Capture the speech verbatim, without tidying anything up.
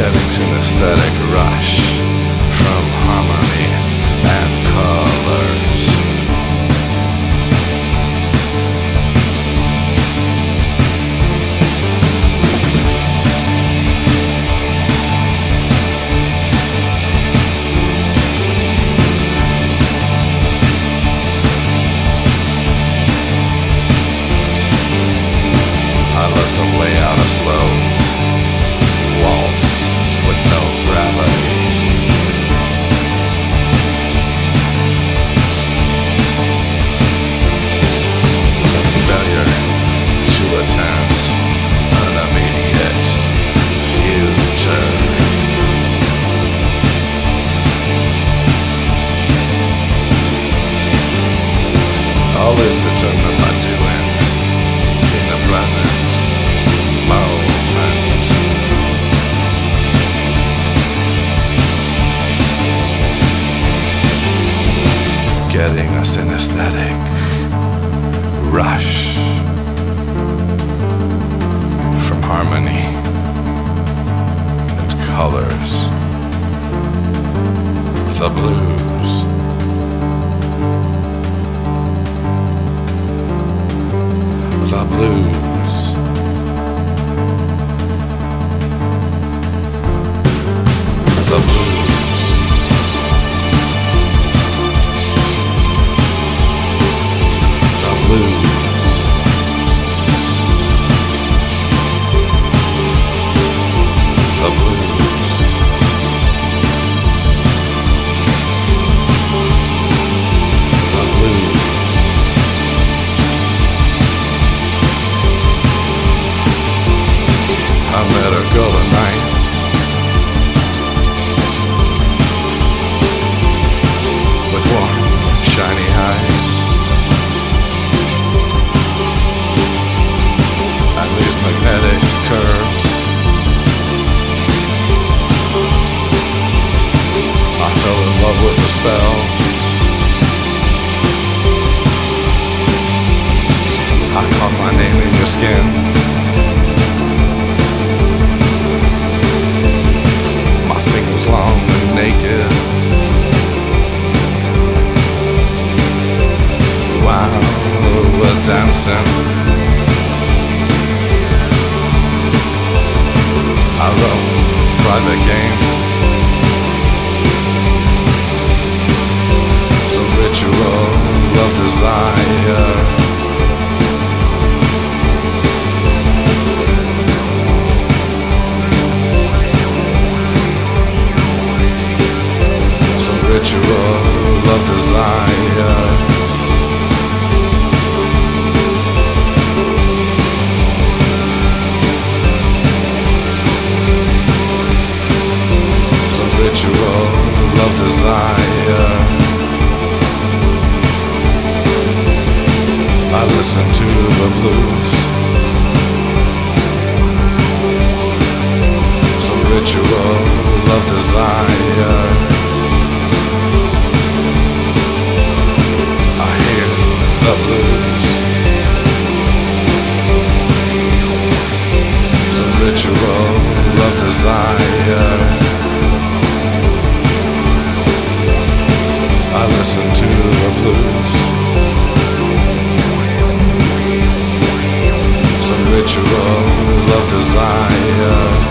getting synesthetic rush from harmony and colors. I let them lay out a slow waltz with no gravity. Failure to attend an immediate future. Always determined by doing in the present moment. Getting a synesthetic rush from harmony and colors. The blues. The blues. The blues. The blues. The blues. The blues. I let her go tonight. With warm, shiny eyes and these magnetic curves. I fell in love with the spell. I caught my name in your skin. My fingers long and naked. While we're dancing, our own private game. Some ritual of desire. Some ritual of desire. Ritual of desire. I listen to the blues. Some ritual of desire. I hear the blues. Some ritual of desire. I listen to the blues. Some ritual of desire.